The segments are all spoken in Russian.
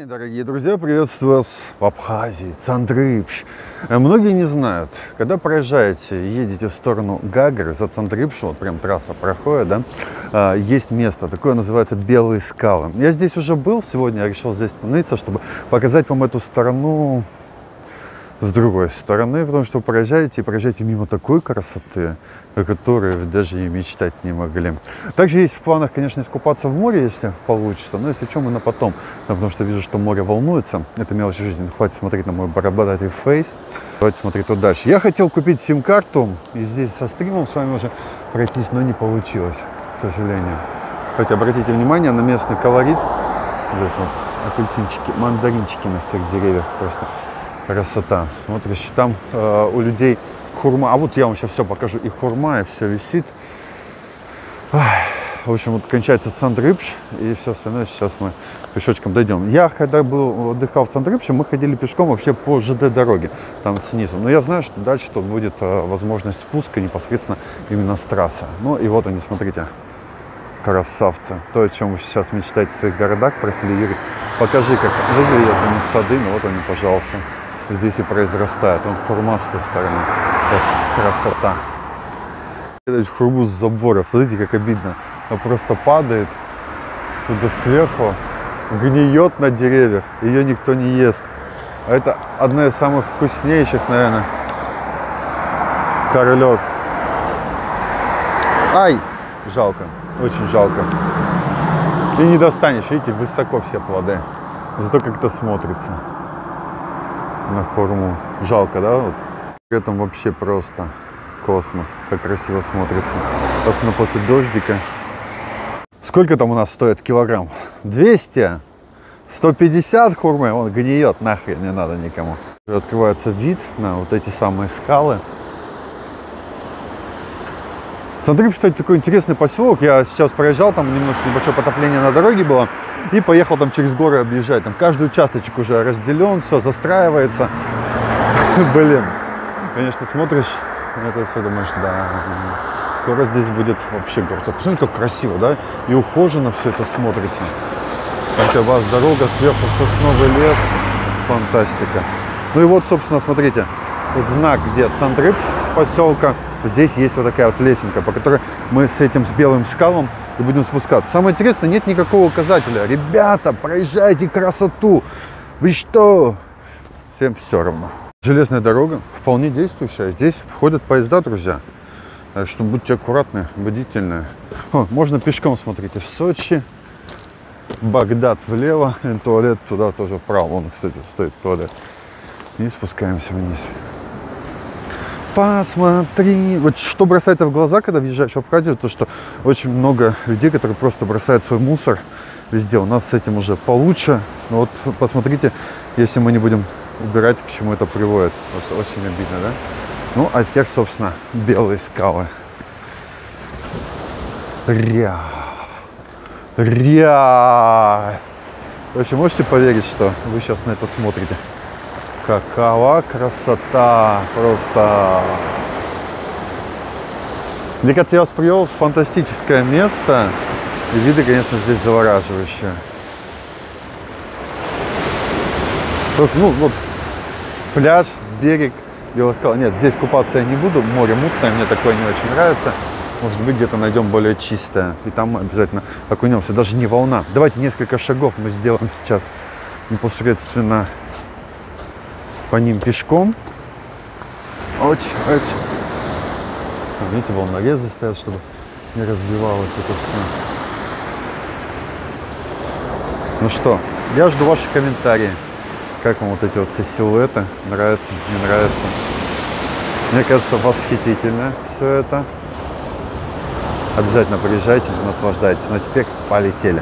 день, дорогие друзья! Приветствую вас в Абхазии, Цандрыпш. Многие не знают, когда проезжаете, едете в сторону Гагры, за Цандрыпшем, вот прям трасса проходит, да, есть место, такое называется Белые скалы. Я здесь уже был, сегодня я решил здесь остановиться, чтобы показать вам эту сторону с другой стороны, потому что вы проезжаете мимо такой красоты, о которой вы даже и мечтать не могли. Также есть в планах, конечно, искупаться в море, если получится, но если что, мы на потом, потому что вижу, что море волнуется. Это мелочи жизни, хватит смотреть на мой бородатый фейс. Давайте смотреть тут дальше. Я хотел купить сим-карту, и здесь со стримом с вами уже пройтись, но не получилось, к сожалению. Хотя обратите внимание на местный колорит. Здесь вот апельсинчики, мандаринчики на всех деревьях просто. Красота. Смотришь, там у людей хурма. А вот я вам сейчас все покажу. И хурма, и все висит. В общем, вот кончается Цандрыпш, и все остальное сейчас мы пешочком дойдем. Я, когда отдыхал в Цандрыпше, мы ходили пешком вообще по ЖД дороге, там снизу. Но я знаю, что дальше тут будет возможность спуска непосредственно именно с трассы. Ну и вот они, смотрите, красавцы. То, о чем вы сейчас мечтаете в своих городах, просили Юрий, покажи, как выглядят они сады. Ну вот они, пожалуйста. Здесь и произрастает. Он хурма с той стороны. Просто красота. Хурму с заборов. Смотрите, как обидно. Она просто падает туда сверху, гниет на деревьях. Ее никто не ест. А это одна из самых вкуснейших, наверное. Королек. Ай! Жалко. Очень жалко. И не достанешь. Видите, высоко все плоды. Зато как-то смотрится на хурму. Жалко, да? Вот. При этом вообще просто космос. Как красиво смотрится. Особенно после дождика. Сколько там у нас стоит килограмм? 200? 150 хурмы? Он гниет, нахрен не надо никому. Открывается вид на вот эти самые скалы. Цандрыпш, кстати, такой интересный поселок. Я сейчас проезжал, там немножко небольшое потопление на дороге было. И поехал там через горы объезжать. Там каждый участочек уже разделен, все застраивается. Блин, конечно, смотришь на это все, думаешь, да, скоро здесь будет вообще город. Посмотрите, как красиво, да? И ухоженно все это смотрится. Там у вас дорога, сверху сосновый лес. Фантастика. Ну и вот, собственно, смотрите, знак, где Цандрыпш поселка. Здесь есть вот такая вот лесенка, по которой мы с этим, с белым скалом, и будем спускаться. Самое интересное, нет никакого указателя. Ребята, проезжайте красоту. Вы что? Всем все равно. Железная дорога вполне действующая. Здесь входят поезда, друзья. Так что будьте аккуратны, бдительны. О, можно пешком, смотрите, в Сочи. Багдад влево, и туалет туда тоже вправо. Вон, кстати, стоит туалет. И спускаемся вниз. Посмотри. Вот что бросается в глаза, когда въезжаешь в Абхазию, то что очень много людей, которые просто бросают свой мусор везде. У нас с этим уже получше. Но вот посмотрите, если мы не будем убирать, к чему это приводит. Просто очень обидно, да? Ну, а тех, собственно, белые скалы. Ря. В общем, можете поверить, что вы сейчас на это смотрите? Какова красота! Просто! Мне кажется, я вас привел в фантастическое место. И виды, конечно, здесь завораживающие. Просто, ну, вот, пляж, берег, белая скала. Нет, здесь купаться я не буду. Море мутное, мне такое не очень нравится. Может быть, где-то найдем более чистое. И там мы обязательно окунемся. Даже не волна. Давайте несколько шагов мы сделаем сейчас непосредственно по ним пешком. Очень. Видите, волнорезы стоят, чтобы не разбивалось это все. Ну что, я жду ваши комментарии. Как вам вот эти вот все силуэты? Нравится, не нравится? Мне кажется, восхитительно все это. Обязательно приезжайте, наслаждайтесь. Ну а теперь полетели.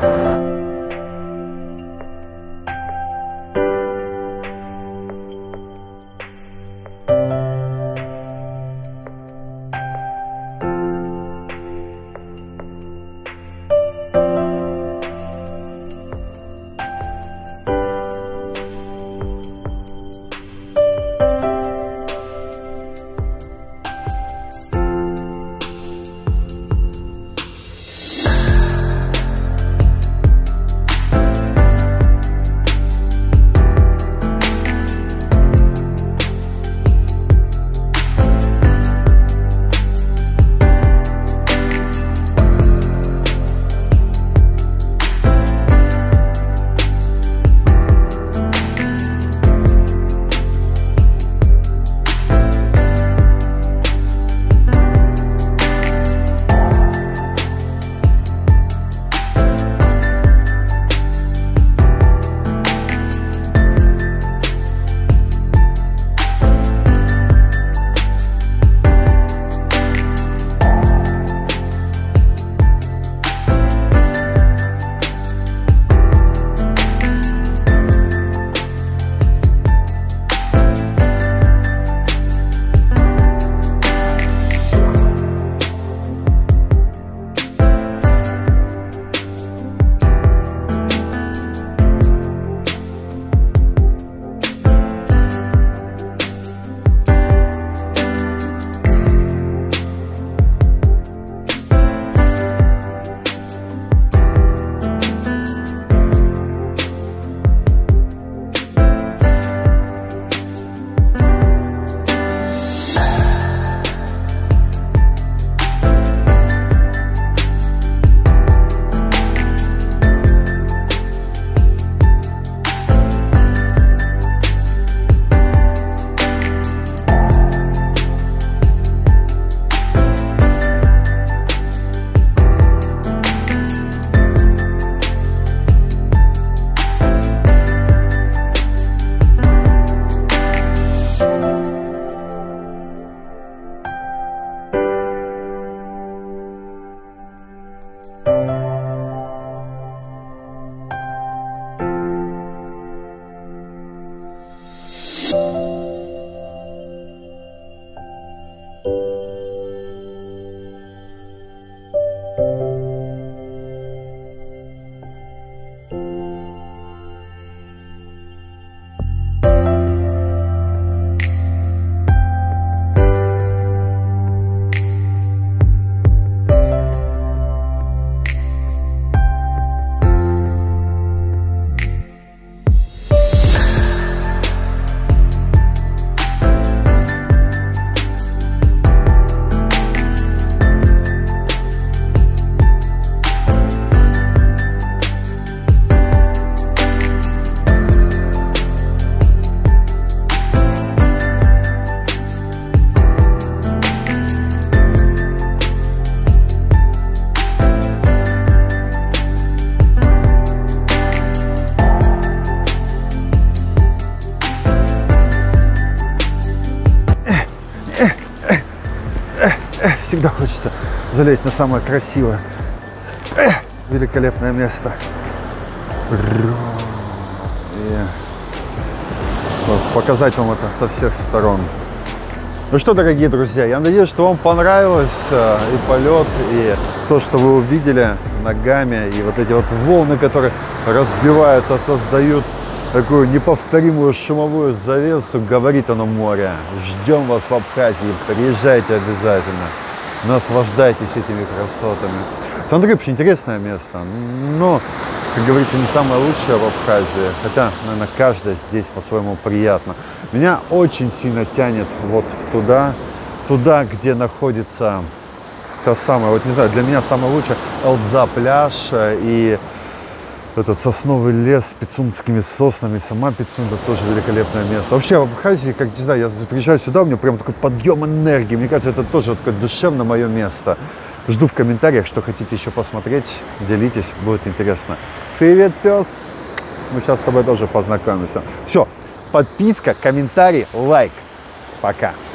всегда хочется залезть на самое красивое. Великолепное место. И просто показать вам это со всех сторон. Ну что, дорогие друзья, я надеюсь, что вам понравилось и полет, и то, что вы увидели ногами, и вот эти вот волны, которые разбиваются, создают такую неповторимую шумовую завесу, говорит оно море. Ждем вас в Абхазии, приезжайте обязательно, наслаждайтесь этими красотами. Цандрыпш интересное место, но, как говорится, не самое лучшее в Абхазии, хотя, наверное, каждое здесь по-своему приятно. Меня очень сильно тянет вот туда, где находится та самая, вот не знаю, для меня самое лучшее Элдза пляж и этот сосновый лес с пицунскими соснами, сама Пицунда тоже великолепное место. Вообще в Абхазии, как не знаю, я приезжаю сюда, у меня прям такой подъем энергии, мне кажется, это тоже такое душевно мое место. Жду в комментариях, что хотите еще посмотреть, делитесь, будет интересно. Привет, пес! Мы сейчас с тобой тоже познакомимся. Все, подписка, комментарий, лайк. Пока!